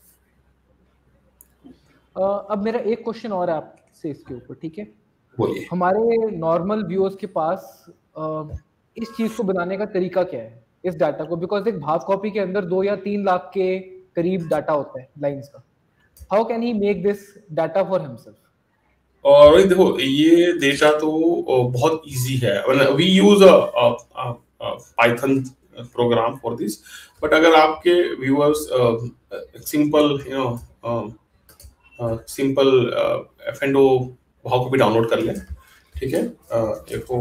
uh, अब मेरा एक question और है आपसे इसके ऊपर, ठीक है? बोलिए। हमारे नॉर्मल व्यूअर्स के पास uh, इस चीज को बनाने का तरीका क्या है, इस डाटा को? बिकॉज एक भाव कॉपी के अंदर दो या तीन लाख के करीब डाटा होता है लाइंस का। How can he make this data for himself? और देखो, ये डेटा तो बहुत इजी है। We use a Python program for this, but अगर आपके viewers simple you know simple F and O भाव को भी डाउनलोड कर लें, ठीक है, देखो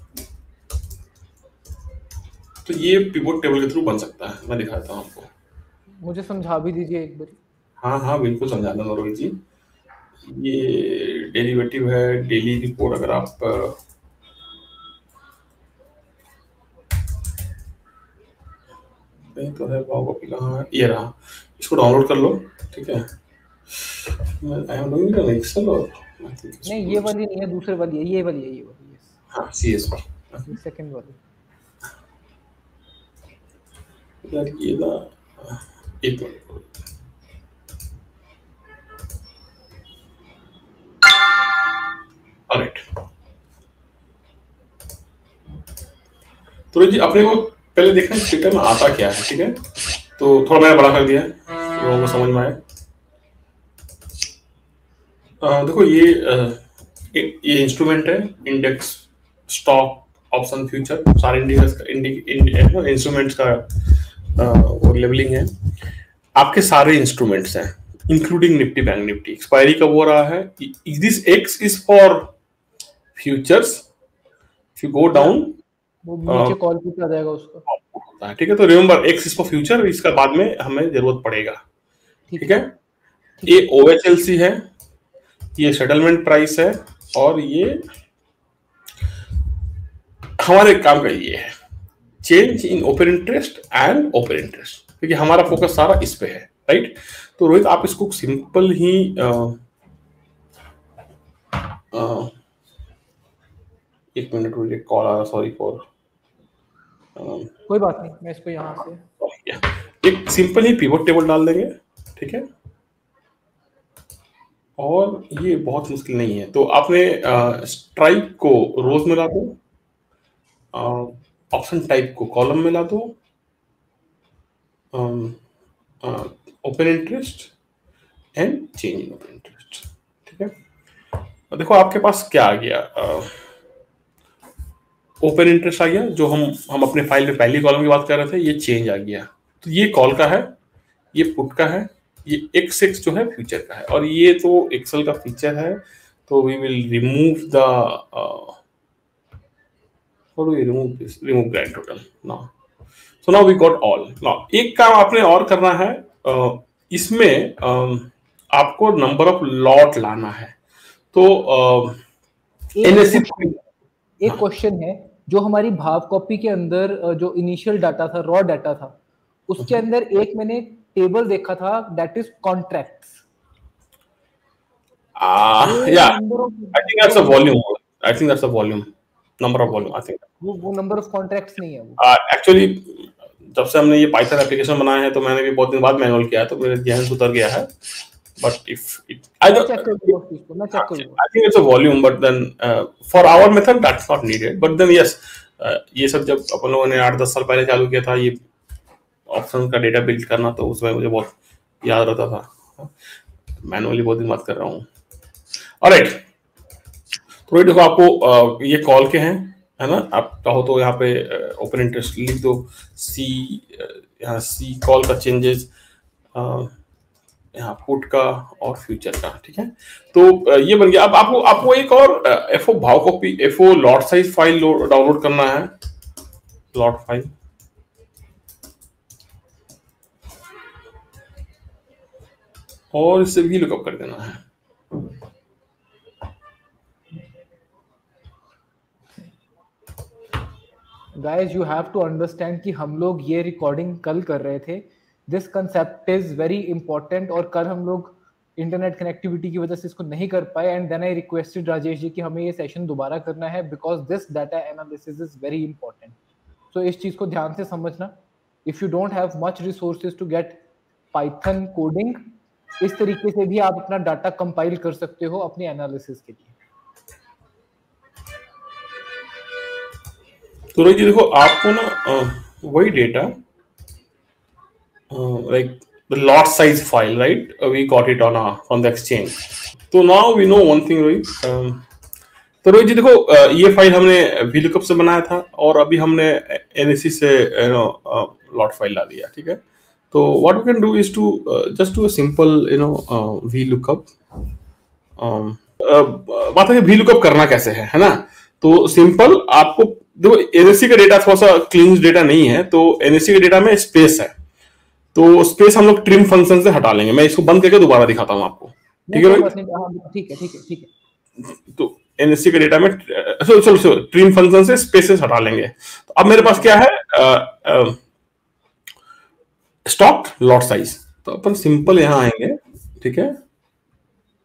तो ये पिवोट टेबल के थ्रू बन सकता है। मैं दिखाता हूँ आपको, मुझे समझा भी दीजिए एक बार। हाँ हाँ बिल्कुल समझा दूंगा रोहित जी। ये डेरिवेटिव है, डेली रिपोर्ट। अगर आप नहीं तो है भाव कॉपी कहाँ है, ये रहा, इसको डाउनलोड कर लो, ठीक है। I am doing it in Excel और आई थिंक नहीं ये वाली नहीं है, दूसरे वाली है, ये वाली है, ये वाली है, हाँ सीएसवी सेकंड वाली। यार ये ना एक मिनट ऑलराइट। तो जी अपने को पहले देखना है ट्विटर में आता क्या है, ठीक है। तो थोड़ा मैंने बड़ा कर दिया है लोगों को समझ में आए। आ, देखो ये आ, ये इंस्ट्रूमेंट है, इंडेक्स, स्टॉक, ऑप्शन, फ्यूचर, सारे इंडिकेटर्स का इंस्ट्रूमेंट्स का वो लेबलिंग है। आपके सारे इंस्ट्रूमेंट्स हैं including Nifty bank Nifty. Expiry कब हो रहा है, this X is for futures, if you go down वो नीचे कॉल पे आ जाएगा उसका, ठीक है। तो remember X is for future, इसका बाद में हमें जरूरत पड़ेगा, ठीक है। ये ओएचएलसी है, ये सेटलमेंट प्राइस है, और ये हमारे काम का ये है change in open interest and open interest, क्योंकि हमारा फोकस सारा इस पे है, राइट। तो रोहित आप इसको सिंपल ही आ, आ, एक मिनट मुझे कॉल आ रहा, सॉरी फॉर, कोई बात नहीं, मैं इसको यहाँ से एक सिंपल ही पिवट टेबल डाल देंगे, ठीक है। और ये बहुत मुश्किल नहीं है। तो आपने स्ट्राइक को रोज में ला दो, ऑप्शन टाइप को कॉलम में ला दो, open interest and change in open interest, ठीक है। और देखो आपके पास क्या आ गया, ओपन इंटरेस्ट आ गया, जो हम हम अपने फाइल में पहली कॉलम की बात कर रहे थे, ये चेंज आ गया। तो ये कॉल का है, ये पुट का है, ये एक्स एक्स जो है फ्यूचर का है, और ये तो एक्सेल का फीचर है। तो we will remove the how do we remove this, remove grand total now, so now we got all। now एक काम आपने और करना है, uh, इसमें uh, आपको नंबर ऑफ लॉट लाना है। तो एनएससी uh, एक क्वेश्चन है, जो हमारी भाव कॉपी के अंदर जो इनिशियल डाटा था, रॉ डाटा था, उसके अंदर एक मैंने टेबल देखा था, दैट इज कॉन्ट्रैक्ट्स। या I think that's a volume, I think that's a volume, number of volume, I think वो वो नंबर ऑफ कॉन्ट्रैक्ट्स नहीं है वो। एक्चुअली जब से हमने ये पाइथन एप्लीकेशन बनाया है, तो मैंने भी बहुत दिन बाद मैनुअल किया है, तो मेरे ध्यान से उतर गया है। But if it I check करूंगा उसको, मैं चेक करूंगा। I think it's a volume, but then for our method that's not needed. But then yes, ये सब जब अपन लोगों ने आठ दस साल पहले चालू किया था ये ऑप्शन का डेटा बिल्ड करना, तो उसमें मुझे बहुत याद रहता था। मैनुअली बहुत दिन बात कर रहा हूँ। ऑलराइट, तो देखो आपको ये कॉल के हैं, है ना। आप चाहो तो यहाँ पे ओपन इंटरेस्ट लिख दो, सी यहाँ सी कॉल का चेंजेस, यहाँ पुट का और फ्यूचर का, ठीक है। तो ये बन गया। अब आपको आपको एक और एफओ भाव copy, FO lot size file download करना है, लॉट फाइल। और इससे भी लुकअप कर देना है। Guys you have to understand कि हम लोग ये रिकॉर्डिंग कल कर रहे थे, this concept is very important, और कल हम लोग इंटरनेट कनेक्टिविटी की वजह से इसको नहीं कर पाए, and then I requested Rajesh ji कि हमें ये सेशन दोबारा करना है, because this data analysis is very important. So इस चीज को ध्यान से समझना। If you don't have much resources to get Python coding, इस तरीके से भी आप अपना डाटा कंपाइल कर सकते हो अपने एनालिसिस के लिए। तो रोहित जी देखो, आपको ना वही data like the lot size file, right, we got it on from the exchange. तो now we know one thing Rohit. तो रोहित जी देखो, uh, ये फाइल हमने वीलुकअप से बनाया था, और अभी हमने एनएससी से यू नो लॉट फाइल ला दिया, ठीक है। तो what we can do is to just do a simple you know VLOOKUP. बात है वीलुकअप करना कैसे है, है ना। तो सिंपल, आपको देखो एनएससी का डेटा थोड़ा सा क्लीन डेटा नहीं है, तो एनएससी के डेटा में स्पेस है, तो स्पेस हम लोग ट्रिम फंक्शन से हटा लेंगे। मैं इसको बंद करके दोबारा दिखाता हूँ आपको, ठीक है। ठीक है ठीक है ठीक है। तो एनएससी के डेटा में चलो चलो चलो ट्रिम फंक्शन से स्पेसेस हटा लेंगे। तो अब मेरे पास क्या है, स्टॉक लॉट साइज। तो अपन सिंपल यहां आएंगे, ठीक है।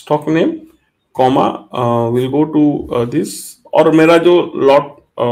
Stock name comma will go to this, और मेरा जो lot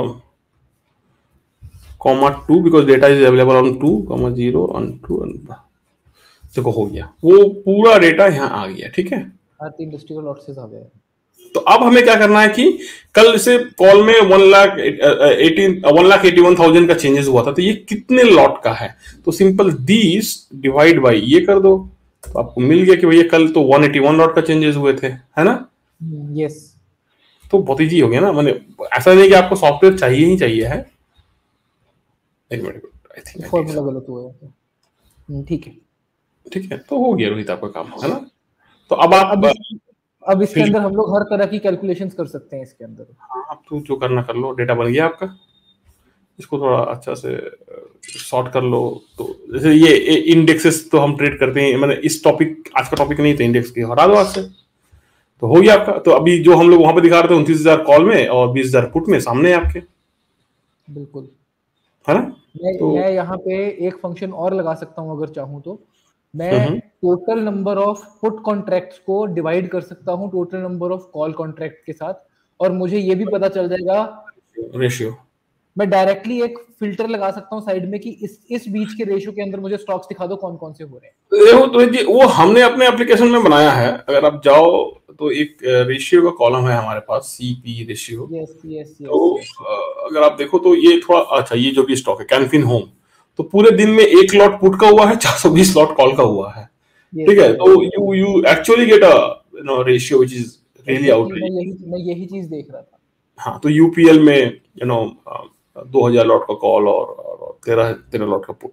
comma two because data is available on two comma zero on two, देखो हो गया, वो पूरा डेटा यहाँ आ गया, ठीक है। हर तीन इंडस्ट्रियल लॉट से आ गया। तो अब हमें क्या करना है कि कल से कॉल में one lakh eighteen one lakh eighty one thousand का चेंजेस हुआ था, तो ये कितने लॉट का है, तो सिंपल दिस डिवाइड बाई ये कर दो, तो आपको मिल गया कि भैया कल तो वन एटी वन लॉट का चेंजेस हुए थे, है ना। यस, तो बहुत इजी हो गया ना, मैंने ऐसा नहीं कि आपको सॉफ्टवेयर चाहिए ही चाहिए है। एक मिनट, आई थिंक फॉर्मूला गलत हुआ है, ठीक है ठीक है, तो हो गया रोहित आपका काम, है ना। तो अब आप अब इस, अब इसके अंदर हम लोग हर तरह की कैलकुलेशंस कर सकते हैं इसके अंदर। हाँ, आप तो जो करना कर लो, डेटा बन गया आपका, इसको थोड़ा अच्छा से सॉर्ट कर लो। तो जैसे ये इंडेक्सेस तो हम ट्रेड करते हैं, मतलब इस टॉपिक आज का टॉपिक नहीं, तो इंडेक्स की हटा दो आज से, तो हो गया आपका। तो अभी जो हम लोग वहां पे दिखा रहे थे उनतीस हजार कॉल में और बीस हजार पुट में, सामने है आपके, बिल्कुल, है ना। मैं तो मैं यहाँ पे एक फंक्शन और लगा सकता हूँ अगर चाहूँ तो, मैं total number of put contracts को डिवाइड कर सकता हूँ total number of call contract के साथ, और मुझे ये भी पता चल जाएगा रेशियो, मैं डायरेक्टली एक फिल्टर लगा सकता हूँ साइड में कि इस इस बीच के रेशियो के अंदर मुझे स्टॉक्स दिखा दो कौन कौन से हो रहे हैं। देखो तो ये वो हमने अपने एप्लीकेशन में बनाया है, अगर आप जाओ तो एक रेशियो का कॉलम है हमारे पास, CP ratio. Yes yes yes, तो अगर आप देखो तो ये थोड़ा अच्छा, ये जो भी स्टॉक है कैनफिन होम, तो पूरे दिन में एक लॉट पुट का हुआ है, चार सौ बीस लॉट कॉल का हुआ है, ठीक है। तो you you actually get a you know ratio which is really outreach. मैं यही मैं यही चीज देख रहा था। हाँ, तो यूपीएल में यू नो दो हजार लॉट का कॉल और तेरह तेरह लॉट का पुट,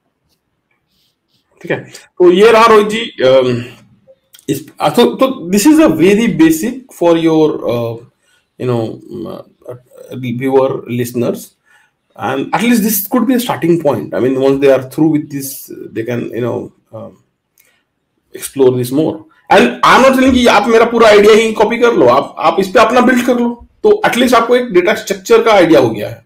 ठीक है। तो ये रहा रोहित जी, इस तो तो this is a very basic for your you know viewer listeners, and at least this could be a starting point. I mean, once they are through with this, they can you know uh, explore this more. And I'm not saying कि आप मेरा पूरा idea ही copy कर लो, आप आप इस पे अपना बिल्ड कर लो, तो एटलीस्ट आपको एक डेटा स्ट्रक्चर का आइडिया हो गया है।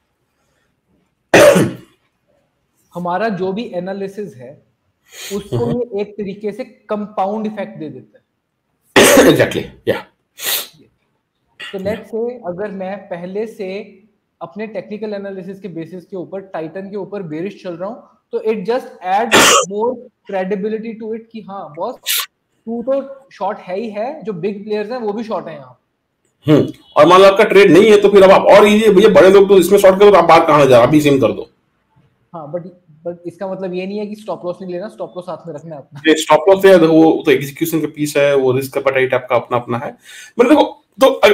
हमारा जो भी एनालिसिस है उसको ये एक तरीके से कंपाउंड इफेक्ट दे देता है। एग्जैक्टली, या तो लेट्स से अगर मैं पहले से अपने टेक्निकल एनालिसिस के बेसिस के ऊपर टाइटन के ऊपर बेरिश चल रहा हूं, तो it just add more credibility to it कि हाँ बॉस तू तो शॉर्ट है ही है, जो बिग प्लेयर्स हैं वो भी शॉर्ट हैं यहाँ। हम्म और मान लो आपका ट्रेड नहीं है तो फिर अब आप और इजी, भैया बड़े लोग तो इसमें शॉर्ट करो, तो आप बात कहां जा रहा, अभी सिम कर दो। हाँ, बट बट इसका मतलब ये नहीं है कि स्टॉप लॉस नहीं लेना, स्टॉप लॉस साथ में रखना है अपना। स्टॉप लॉस है वो तो एग्जीक्यूशन का पीस है, वो रिस्क एपेटाइट आपका अपना अपना है। मतलब देखो तो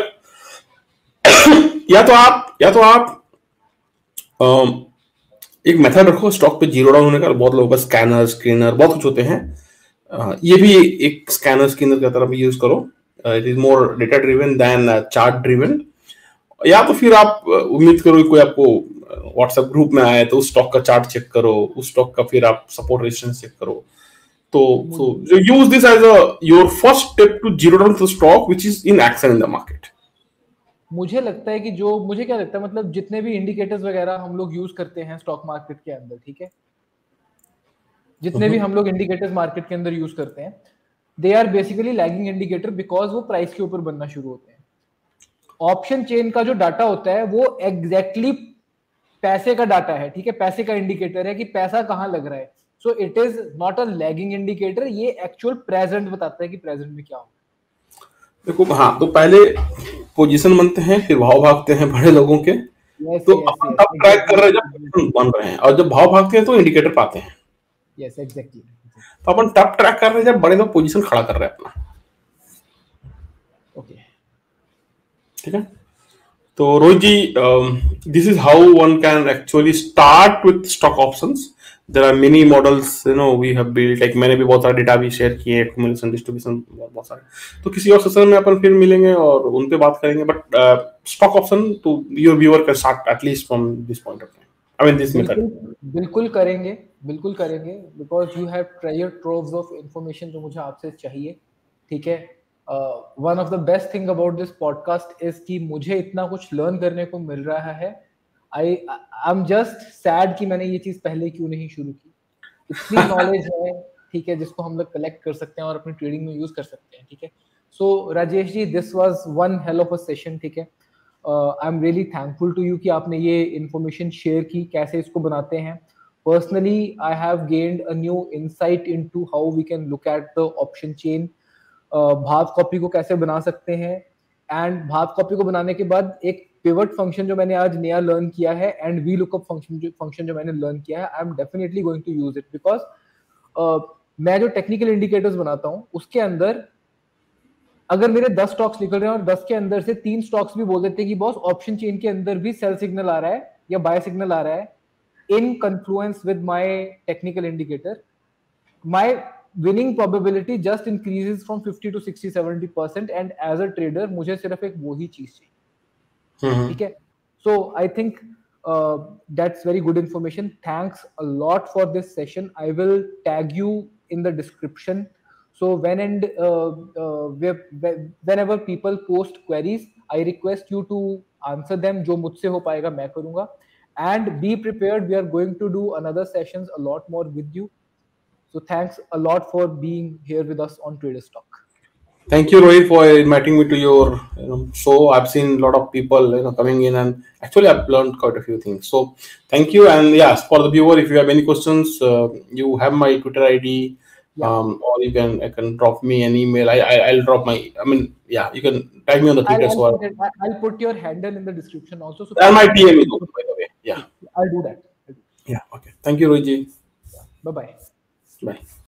या तो आप या तो आप Um, एक मेथड रखो स्टॉक पे जीरो डाउन होने का, बहुत लोगों का स्कैनर स्क्रीनर बहुत कुछ होते हैं, uh, ये भी एक स्कैनर स्क्रीनर की तरह भी यूज करो, it is more data driven than chart driven. या तो फिर आप uh, उम्मीद करो कोई आपको व्हाट्सएप ग्रुप में आए तो उस स्टॉक का चार्ट चेक करो, उस स्टॉक का फिर आप सपोर्ट रेजिस्टेंस चेक करो। तो so use this as a your first step to zero down the stock which is in action in the market. मुझे लगता है कि जो मुझे क्या लगता है, मतलब जितने भी इंडिकेटर्स वगैरह हम लोग यूज करते हैं स्टॉक मार्केट के अंदर, ठीक है, जितने भी हम लोग इंडिकेटर्स मार्केट के अंदर यूज करते हैं, they are basically lagging indicator because वो प्राइस के ऊपर बनना शुरू होते हैं। ऑप्शन चेन का जो डाटा होता है वो एग्जैक्टली exactly पैसे का डाटा है, ठीक है, पैसे का इंडिकेटर है कि पैसा कहाँ लग रहा है। So it is not a lagging indicator, ये एक्चुअल प्रेजेंट बताता है कि प्रेजेंट में क्या हो। देखो हाँ, तो पहले पोजीशन बनते हैं, फिर भाव भागते हैं बड़े लोगों के, yes, तो yes, अपन yes, ट्रैक exactly, कर रहे हैं जब बन रहे हैं, और जब भाव भागते हैं तो इंडिकेटर पाते हैं। यस एग्जैक्टली, तो अपन टप ट्रैक कर रहे हैं जब बड़े लोग पोजीशन खड़ा कर रहे हैं अपना। ओके, ठीक है। तो Rohit ji, this is how one can actually start with stock options. There are many models, you know, we have built, like मैंने भी बहुत सारे डेटा भी शेयर किए, accumulation, distribution, बहुत सारे। तो किसी और सेशन में अपन फिर मिलेंगे और उन पे बात करेंगे, बट स्टॉक ऑप्शन तो your viewer can start at least from this point of time. I mean this method. बिल्कुल करेंगे, बिल्कुल करेंगे, because you have treasure troves of information जो मुझे आपसे चाहिए, ठीक है। One of the best thing about this podcast is कि मुझे इतना कुछ learn करने को मिल रहा है। I I'm just sad कि मैंने ये चीज पहले क्यों नहीं शुरू की। इतनी नॉलेज है, ठीक है, जिसको हम लोग कलेक्ट कर सकते हैं और अपनी ट्रेडिंग में यूज कर सकते हैं, ठीक है। So Rajesh ji, this was one hell of a session, ठीक है। I am really thankful to you कि आपने ये इन्फॉर्मेशन शेयर की, कैसे इसको बनाते हैं। Personally I have gained a new insight into how we can look at the option chain, भाव कॉपी को कैसे बना सकते हैं, एंड भाव कॉपी को बनाने के बाद एक पिवट फंक्शन जो मैंने आज नया लर्न किया है, एंड वी लुकअप फंक्शन जो फंक्शन जो मैंने लर्न किया है, I am definitely going to use it, because मैं जो टेक्निकल इंडिकेटर्स बनाता हूँ उसके अंदर अगर मेरे दस स्टॉक्स निकल रहे हैं और दस के अंदर से तीन स्टॉक्स भी बोल देते हैं कि बॉस ऑप्शन चेन के अंदर भी सेल सिग्नल आ रहा है या बाय सिग्नल आ रहा है, in confluence with my technical indicator, my winning probability just increases from fifty to sixty seventy percent, and as a trader मुझे सिर्फ एक वो ही चीज चाहिए, ठीक है। so I think uh, that's very good information. Thanks a lot for this session. I will tag you in the description, so when and uh, uh, whenever people post queries, I request you to answer them. जो मुझसे हो पाएगा मैं करूंगा, and be prepared, we are going to do another sessions a lot more with you. So thanks a lot for being here with us on Traders Talk. Thank you, Rohit, for inviting me to your you know, show. I've seen a lot of people you know coming in, and actually I've learned quite a few things. So thank you, and yes, for the viewer, if you have any questions, uh, you have my Twitter I D, yeah. um, or you can I can drop me an email. I, I I'll drop my. I mean, yeah, you can tag me on the Twitter. I'll, so I'll, put it, I'll put your handle in the description also. So and my D M is also, by the way. Yeah, I'll do that. I'll do that. Yeah. Okay. Thank you, Rohit. Bye bye. Bye.